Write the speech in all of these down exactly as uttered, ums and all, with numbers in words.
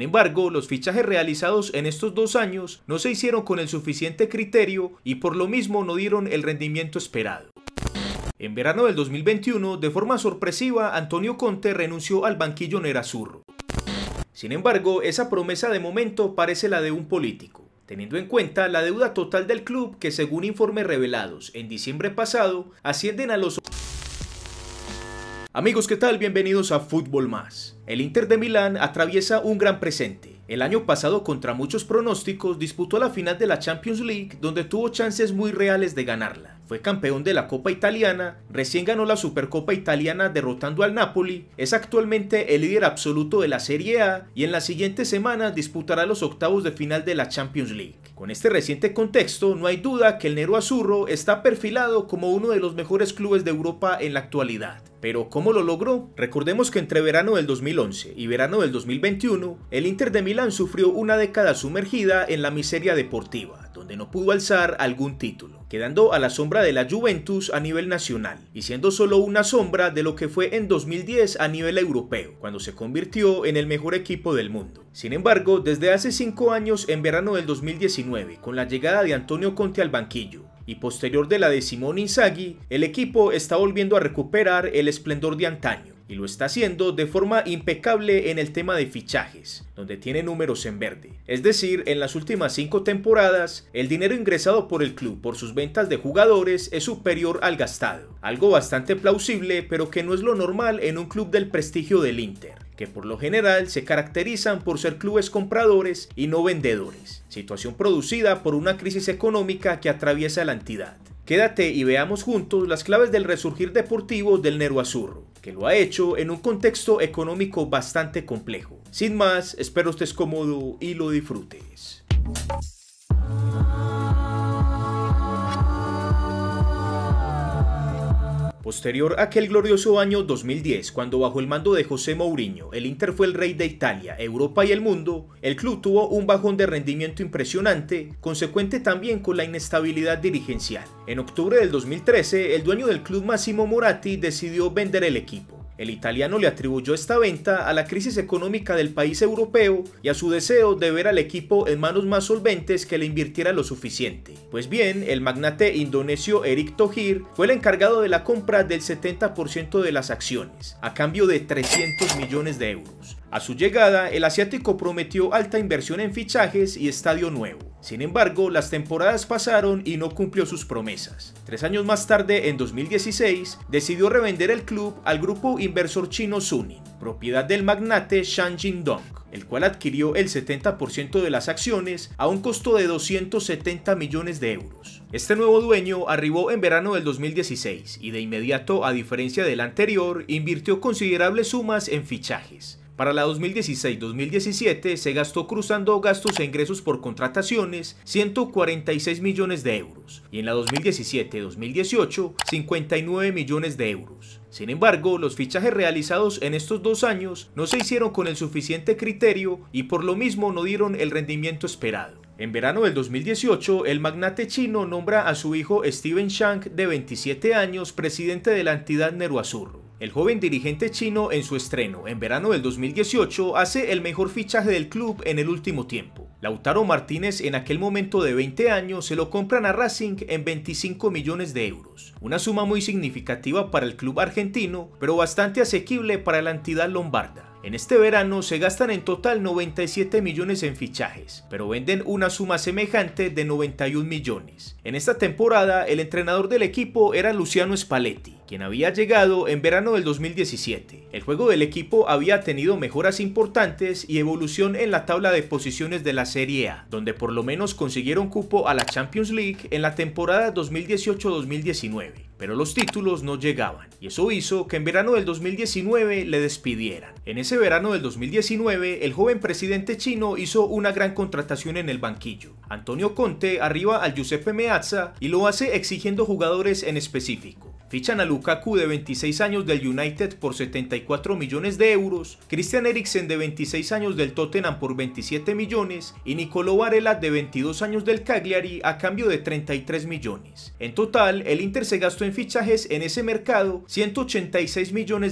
Sin embargo, los fichajes realizados en estos dos años no se hicieron con el suficiente criterio y por lo mismo no dieron el rendimiento esperado. En verano del dos mil veintiuno, de forma sorpresiva, Antonio Conte renunció al banquillo nerazzurro. Sin embargo, esa promesa de momento parece la de un político, teniendo en cuenta la deuda total del club que, según informes revelados en diciembre pasado, ascienden a los... Amigos, ¿qué tal? Bienvenidos a Fútbol Más. El Inter de Milán atraviesa un gran presente. El año pasado, contra muchos pronósticos, disputó la final de la Champions League, donde tuvo chances muy reales de ganarla. Fue campeón de la Copa Italiana, recién ganó la Supercopa Italiana derrotando al Napoli, es actualmente el líder absoluto de la Serie A y en las siguientes semanas disputará los octavos de final de la Champions League. Con este reciente contexto, no hay duda que el nerazzurro está perfilado como uno de los mejores clubes de Europa en la actualidad. Pero ¿cómo lo logró? Recordemos que entre verano del dos mil once y verano del dos mil veintiuno, el Inter de Milán sufrió una década sumergida en la miseria deportiva, donde no pudo alzar algún título, quedando a la sombra de la Juventus a nivel nacional, y siendo solo una sombra de lo que fue en dos mil diez a nivel europeo, cuando se convirtió en el mejor equipo del mundo. Sin embargo, desde hace cinco años, en verano del dos mil diecinueve, con la llegada de Antonio Conte al banquillo, y posterior de la de Simone Inzaghi, el equipo está volviendo a recuperar el esplendor de antaño, y lo está haciendo de forma impecable en el tema de fichajes, donde tiene números en verde. Es decir, en las últimas cinco temporadas, el dinero ingresado por el club por sus ventas de jugadores es superior al gastado, algo bastante plausible, pero que no es lo normal en un club del prestigio del Inter, que por lo general se caracterizan por ser clubes compradores y no vendedores, situación producida por una crisis económica que atraviesa la entidad. Quédate y veamos juntos las claves del resurgir deportivo del nerazzurro, que lo ha hecho en un contexto económico bastante complejo. Sin más, espero estés cómodo y lo disfrutes. Posterior a aquel glorioso año dos mil diez, cuando bajo el mando de José Mourinho, el Inter fue el rey de Italia, Europa y el mundo, el club tuvo un bajón de rendimiento impresionante, consecuente también con la inestabilidad dirigencial. En octubre del dos mil trece, el dueño del club, Massimo Moratti, decidió vender el equipo. El italiano le atribuyó esta venta a la crisis económica del país europeo y a su deseo de ver al equipo en manos más solventes que le invirtiera lo suficiente. Pues bien, el magnate indonesio Erick Thohir fue el encargado de la compra del setenta por ciento de las acciones, a cambio de trescientos millones de euros. A su llegada, el asiático prometió alta inversión en fichajes y estadio nuevo. Sin embargo, las temporadas pasaron y no cumplió sus promesas. Tres años más tarde, en dos mil dieciséis, decidió revender el club al grupo inversor chino Suning, propiedad del magnate Shang Jin-dong, el cual adquirió el setenta por ciento de las acciones a un costo de doscientos setenta millones de euros. Este nuevo dueño arribó en verano del dos mil dieciséis y de inmediato, a diferencia del anterior, invirtió considerables sumas en fichajes. Para la dos mil dieciséis dos mil diecisiete se gastó, cruzando gastos e ingresos por contrataciones, ciento cuarenta y seis millones de euros y en la dos mil diecisiete dos mil dieciocho cincuenta y nueve millones de euros. Sin embargo, los fichajes realizados en estos dos años no se hicieron con el suficiente criterio y por lo mismo no dieron el rendimiento esperado. En verano del dos mil dieciocho, el magnate chino nombra a su hijo Steven Zhang, de veintisiete años, presidente de la entidad nerazzurro. El joven dirigente chino, en su estreno en verano del dos mil dieciocho, hace el mejor fichaje del club en el último tiempo. Lautaro Martínez, en aquel momento de veinte años, se lo compran a Racing en veinticinco millones de euros. Una suma muy significativa para el club argentino, pero bastante asequible para la entidad lombarda. En este verano se gastan en total noventa y siete millones en fichajes, pero venden una suma semejante de noventa y un millones. En esta temporada, el entrenador del equipo era Luciano Spalletti, quien había llegado en verano del dos mil diecisiete. El juego del equipo había tenido mejoras importantes y evolución en la tabla de posiciones de la Serie A, donde por lo menos consiguieron cupo a la Champions League en la temporada dos mil dieciocho dos mil diecinueve. Pero los títulos no llegaban, y eso hizo que en verano del dos mil diecinueve le despidieran. En ese verano del dos mil diecinueve, el joven presidente chino hizo una gran contratación en el banquillo. Antonio Conte arriba al Giuseppe Meazza y lo hace exigiendo jugadores en específico. Fichan a Lukaku, de veintiséis años, del United por setenta y cuatro millones de euros, Christian Eriksen, de veintiséis años, del Tottenham por veintisiete millones y Nicolo Varela, de veintidós años, del Cagliari, a cambio de treinta y tres millones. En total, el Inter se gastó en fichajes en ese mercado ciento ochenta y seis millones de euros.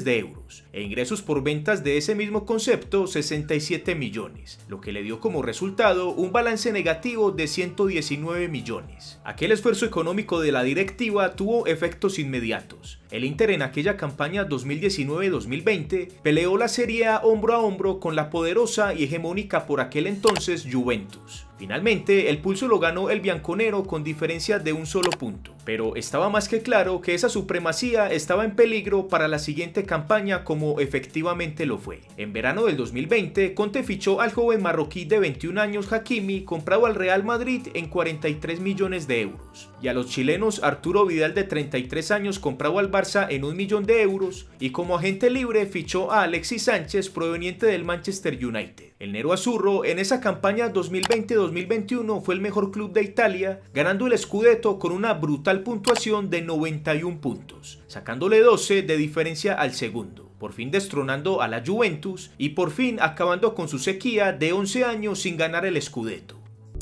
euros, e ingresos por ventas de ese mismo concepto sesenta y siete millones, lo que le dio como resultado un balance negativo de ciento diecinueve millones. Aquel esfuerzo económico de la directiva tuvo efectos inmediatos. El Inter en aquella campaña dos mil diecinueve dos mil veinte peleó la Serie A hombro a hombro con la poderosa y hegemónica por aquel entonces Juventus. Finalmente, el pulso lo ganó el bianconero con diferencia de un solo punto, pero estaba más que claro que esa supremacía estaba en peligro para la siguiente campaña, como efectivamente lo fue. En verano del dos mil veinte, Conte fichó al joven marroquí de veintiún años Hakimi, comprado al Real Madrid en cuarenta y tres millones de euros, y a los chilenos Arturo Vidal de treinta y tres años, comprado al Barça en un millón de euros, y como agente libre fichó a Alexis Sánchez proveniente del Manchester United. El Nero Azzurro en esa campaña dos mil veinte dos mil veintiuno fue el mejor club de Italia, ganando el Scudetto con una brutal puntuación de noventa y un puntos, sacándole doce de diferencia al segundo, por fin destronando a la Juventus y por fin acabando con su sequía de once años sin ganar el Scudetto.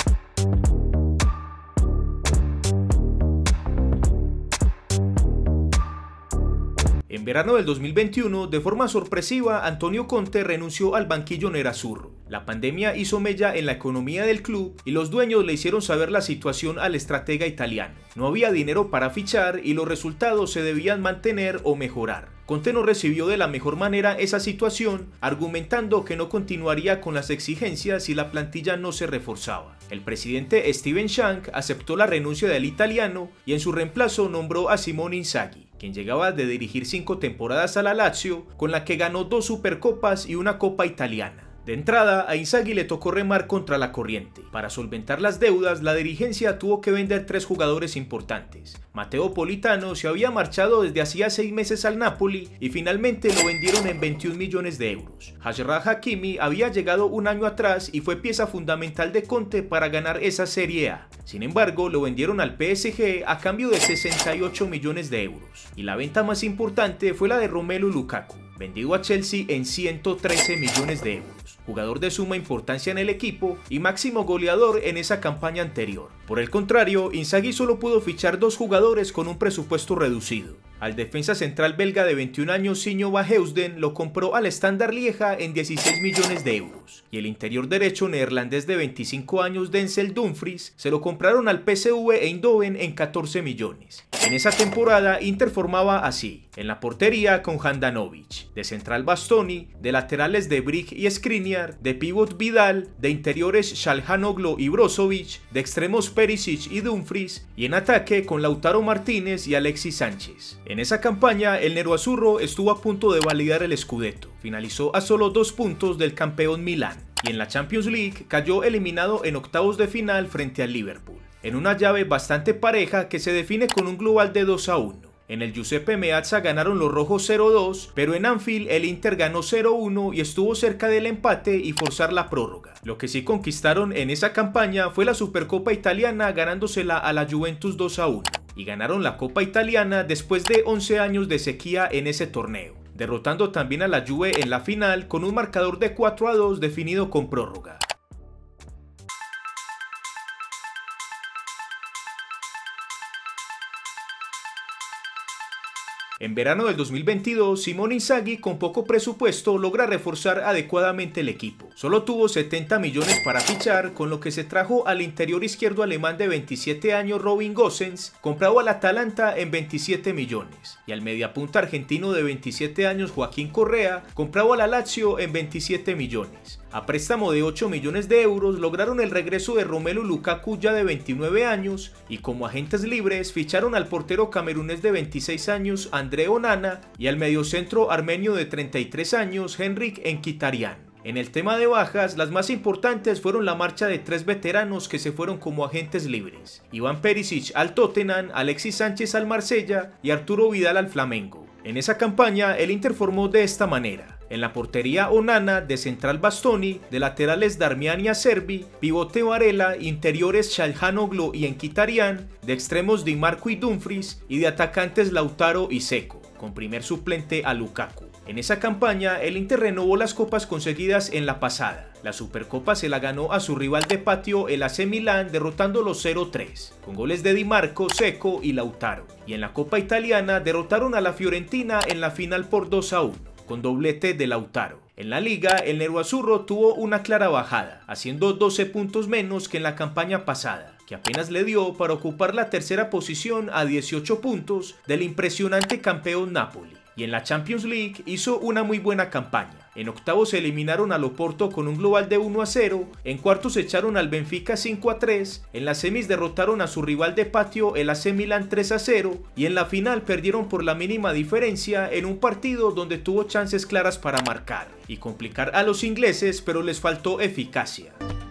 En verano del dos mil veintiuno, de forma sorpresiva, Antonio Conte renunció al banquillo nerazzurro. La pandemia hizo mella en la economía del club y los dueños le hicieron saber la situación al estratega italiano. No había dinero para fichar y los resultados se debían mantener o mejorar. Conte no recibió de la mejor manera esa situación, argumentando que no continuaría con las exigencias si la plantilla no se reforzaba. El presidente Steven Shank aceptó la renuncia del italiano y en su reemplazo nombró a Simone Inzaghi, quien llegaba de dirigir cinco temporadas a la Lazio, con la que ganó dos Supercopas y una Copa Italiana. De entrada, a Inzaghi le tocó remar contra la corriente. Para solventar las deudas, la dirigencia tuvo que vender tres jugadores importantes. Matteo Politano se había marchado desde hacía seis meses al Napoli y finalmente lo vendieron en veintiún millones de euros. Achraf Hakimi había llegado un año atrás y fue pieza fundamental de Conte para ganar esa Serie A. Sin embargo, lo vendieron al P S G a cambio de sesenta y ocho millones de euros. Y la venta más importante fue la de Romelu Lukaku, vendido a Chelsea en ciento trece millones de euros, jugador de suma importancia en el equipo y máximo goleador en esa campaña anterior. Por el contrario, Inzaghi solo pudo fichar dos jugadores con un presupuesto reducido. Al defensa central belga de veintiún años Sinjo van Heusden lo compró al Standard Lieja en dieciséis millones de euros, y el interior derecho neerlandés de veinticinco años Denzel Dumfries se lo compraron al P S V Eindhoven en catorce millones. En esa temporada Inter formaba así: en la portería con Handanovic, de central Bastoni, de laterales de Brig y Skriniar, de pívot Vidal, de interiores Çalhanoğlu y Brozovic, de extremos Perisic y Dumfries, y en ataque con Lautaro Martínez y Alexis Sánchez. En esa campaña, el Nerazzurro estuvo a punto de validar el Scudetto. Finalizó a solo dos puntos del campeón Milán, y en la Champions League cayó eliminado en octavos de final frente al Liverpool, en una llave bastante pareja que se define con un global de dos a uno. En el Giuseppe Meazza ganaron los rojos cero dos, pero en Anfield el Inter ganó cero uno y estuvo cerca del empate y forzar la prórroga. Lo que sí conquistaron en esa campaña fue la Supercopa Italiana, ganándosela a la Juventus dos a uno. Y ganaron la Copa Italiana después de once años de sequía en ese torneo, derrotando también a la Juve en la final con un marcador de cuatro a dos definido con prórroga. En verano del dos mil veintidós, Simone Inzaghi, con poco presupuesto, logra reforzar adecuadamente el equipo. Solo tuvo setenta millones para fichar, con lo que se trajo al interior izquierdo alemán de veintisiete años Robin Gosens, comprado al Atalanta en veintisiete millones, y al mediapunta argentino de veintisiete años Joaquín Correa, comprado a la Lazio en veintisiete millones. A préstamo de ocho millones de euros lograron el regreso de Romelu Lukaku, ya de veintinueve años, y como agentes libres ficharon al portero camerunés de veintiséis años André Onana y al mediocentro armenio de treinta y tres años Henrik Mkhitaryan. En el tema de bajas, las más importantes fueron la marcha de tres veteranos que se fueron como agentes libres: Ivan Perisic al Tottenham, Alexis Sánchez al Marsella y Arturo Vidal al Flamengo. En esa campaña el Inter formó de esta manera: en la portería Onana, de central Bastoni, de laterales Darmian y Acerbi, pivote Varela, interiores Çalhanoğlu y Mkhitaryan, de extremos Di Marco y Dumfries y de atacantes Lautaro y Seco, con primer suplente a Lukaku. En esa campaña el Inter renovó las copas conseguidas en la pasada. La Supercopa se la ganó a su rival de patio, el A C Milán, derrotándolo cero tres, con goles de Di Marco, Seco y Lautaro. Y en la Copa Italiana derrotaron a la Fiorentina en la final por dos a uno. con doblete de Lautaro. En la liga, el Nerazzurro tuvo una clara bajada, haciendo doce puntos menos que en la campaña pasada, que apenas le dio para ocupar la tercera posición a dieciocho puntos del impresionante campeón Napoli. Y en la Champions League hizo una muy buena campaña. En octavos se eliminaron al Oporto con un global de uno a cero, en cuartos echaron al Benfica cinco a tres, en las semis derrotaron a su rival de patio el A C Milan tres a cero y en la final perdieron por la mínima diferencia en un partido donde tuvo chances claras para marcar y complicar a los ingleses, pero les faltó eficacia.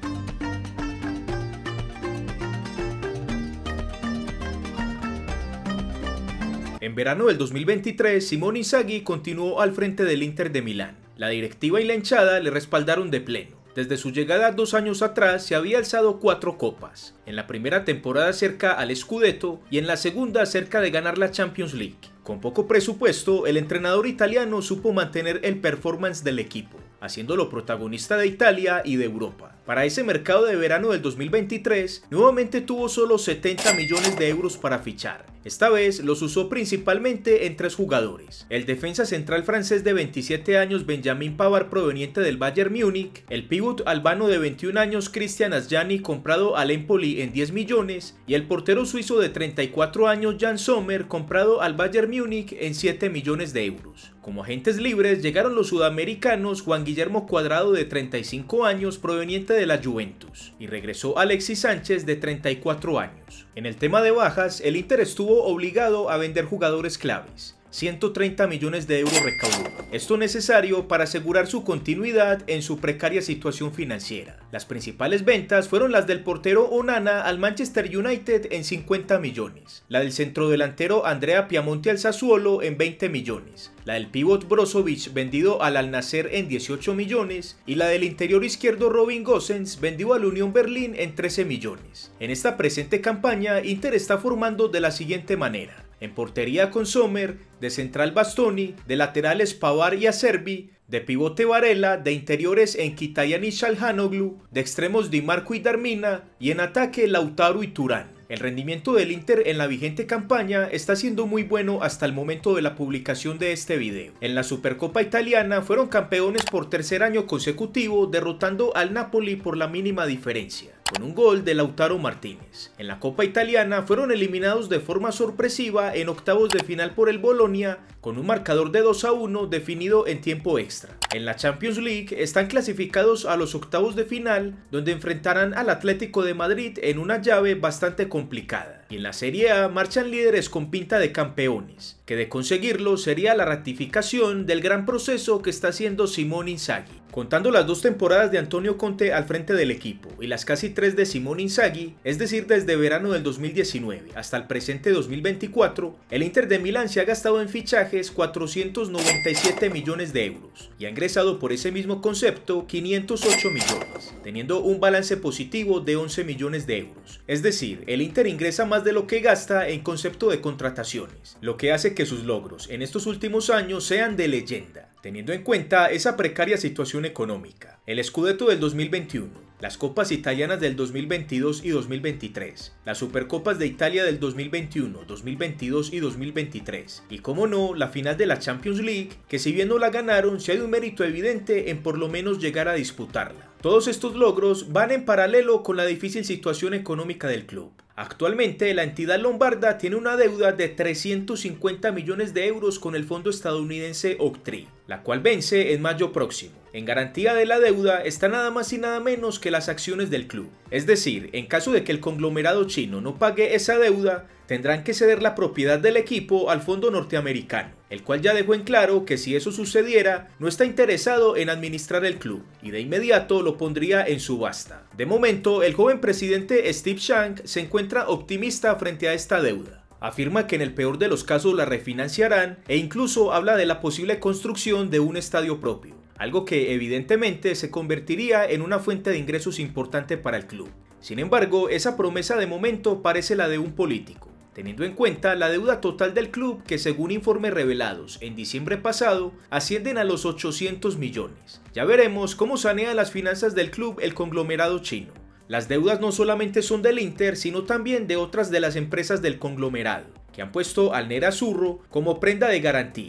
En verano del dos mil veintitrés, Simone Inzaghi continuó al frente del Inter de Milán. La directiva y la hinchada le respaldaron de pleno. Desde su llegada dos años atrás se había alzado cuatro copas. En la primera temporada cerca al Scudetto y en la segunda cerca de ganar la Champions League. Con poco presupuesto, el entrenador italiano supo mantener el performance del equipo, haciéndolo protagonista de Italia y de Europa. Para ese mercado de verano del dos mil veintitrés, nuevamente tuvo solo setenta millones de euros para fichar. Esta vez los usó principalmente en tres jugadores: el defensa central francés de veintisiete años Benjamin Pavard proveniente del Bayern Múnich, el pívot albano de veintiún años Christian Asllani comprado al Empoli en diez millones y el portero suizo de treinta y cuatro años Jan Sommer comprado al Bayern Múnich en siete millones de euros. Como agentes libres llegaron los sudamericanos Juan Guillermo Cuadrado de treinta y cinco años proveniente de la Juventus y regresó Alexis Sánchez de treinta y cuatro años. En el tema de bajas, el Inter estuvo obligado a vender jugadores claves. ciento treinta millones de euros recaudó. Esto necesario para asegurar su continuidad en su precaria situación financiera. Las principales ventas fueron las del portero Onana al Manchester United en cincuenta millones, la del centrodelantero Andrea Piamonte al Sassuolo en veinte millones, la del pívot Brozovic vendido al Al Nassr en dieciocho millones y la del interior izquierdo Robin Gosens vendido al Unión Berlín en trece millones. En esta presente campaña, Inter está formando de la siguiente manera: en portería con Sommer, de central Bastoni, de laterales Pavard y Acerbi, de pivote Varela, de interiores Mkhitaryan y Çalhanoğlu, de extremos Di Marco y Darmina y en ataque Lautaro y Thuram. El rendimiento del Inter en la vigente campaña está siendo muy bueno hasta el momento de la publicación de este video. En la Supercopa Italiana fueron campeones por tercer año consecutivo, derrotando al Napoli por la mínima diferencia, con un gol de Lautaro Martínez. En la Copa Italiana fueron eliminados de forma sorpresiva en octavos de final por el Bologna, con un marcador de dos a uno definido en tiempo extra. En la Champions League están clasificados a los octavos de final, donde enfrentarán al Atlético de Madrid en una llave bastante complicada. Y en la Serie A marchan líderes con pinta de campeones, que de conseguirlo sería la ratificación del gran proceso que está haciendo Simone Inzaghi. Contando las dos temporadas de Antonio Conte al frente del equipo y las casi tres de Simone Inzaghi, es decir, desde verano del dos mil diecinueve hasta el presente dos mil veinticuatro, el Inter de Milán se ha gastado en fichajes cuatrocientos noventa y siete millones de euros y ha ingresado por ese mismo concepto quinientos ocho millones, teniendo un balance positivo de once millones de euros. Es decir, el Inter ingresa más de lo que gasta en concepto de contrataciones, lo que hace que sus logros en estos últimos años sean de leyenda, teniendo en cuenta esa precaria situación económica. El Scudetto del dos mil veintiuno, las Copas Italianas del dos mil veintidós y dos mil veintitrés, las Supercopas de Italia del dos mil veintiuno, dos mil veintidós y dos mil veintitrés, y como no, la final de la Champions League, que si bien no la ganaron, sí hay un mérito evidente en por lo menos llegar a disputarla. Todos estos logros van en paralelo con la difícil situación económica del club. Actualmente, la entidad lombarda tiene una deuda de trescientos cincuenta millones de euros con el fondo estadounidense Oaktree, la cual vence en mayo próximo. En garantía de la deuda está nada más y nada menos que las acciones del club. Es decir, en caso de que el conglomerado chino no pague esa deuda, tendrán que ceder la propiedad del equipo al fondo norteamericano, el cual ya dejó en claro que si eso sucediera, no está interesado en administrar el club y de inmediato lo pondría en subasta. De momento, el joven presidente Steve Shank se encuentra optimista frente a esta deuda. Afirma que en el peor de los casos la refinanciarán e incluso habla de la posible construcción de un estadio propio, algo que evidentemente se convertiría en una fuente de ingresos importante para el club. Sin embargo, esa promesa de momento parece la de un político, teniendo en cuenta la deuda total del club que, según informes revelados en diciembre pasado, ascienden a los ochocientos millones. Ya veremos cómo sanea las finanzas del club el conglomerado chino. Las deudas no solamente son del Inter, sino también de otras de las empresas del conglomerado, que han puesto al Nerazzurro como prenda de garantía.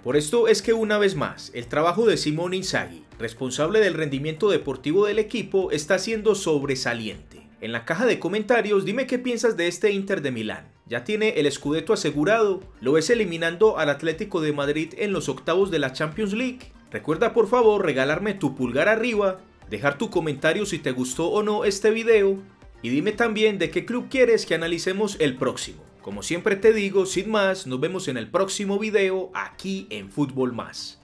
Por esto es que una vez más, el trabajo de Simone Inzaghi, responsable del rendimiento deportivo del equipo, está siendo sobresaliente. En la caja de comentarios dime qué piensas de este Inter de Milán. ¿Ya tiene el Scudetto asegurado? ¿Lo ves eliminando al Atlético de Madrid en los octavos de la Champions League? Recuerda por favor regalarme tu pulgar arriba, dejar tu comentario si te gustó o no este video y dime también de qué club quieres que analicemos el próximo. Como siempre te digo, sin más, nos vemos en el próximo video aquí en Fútbol Más.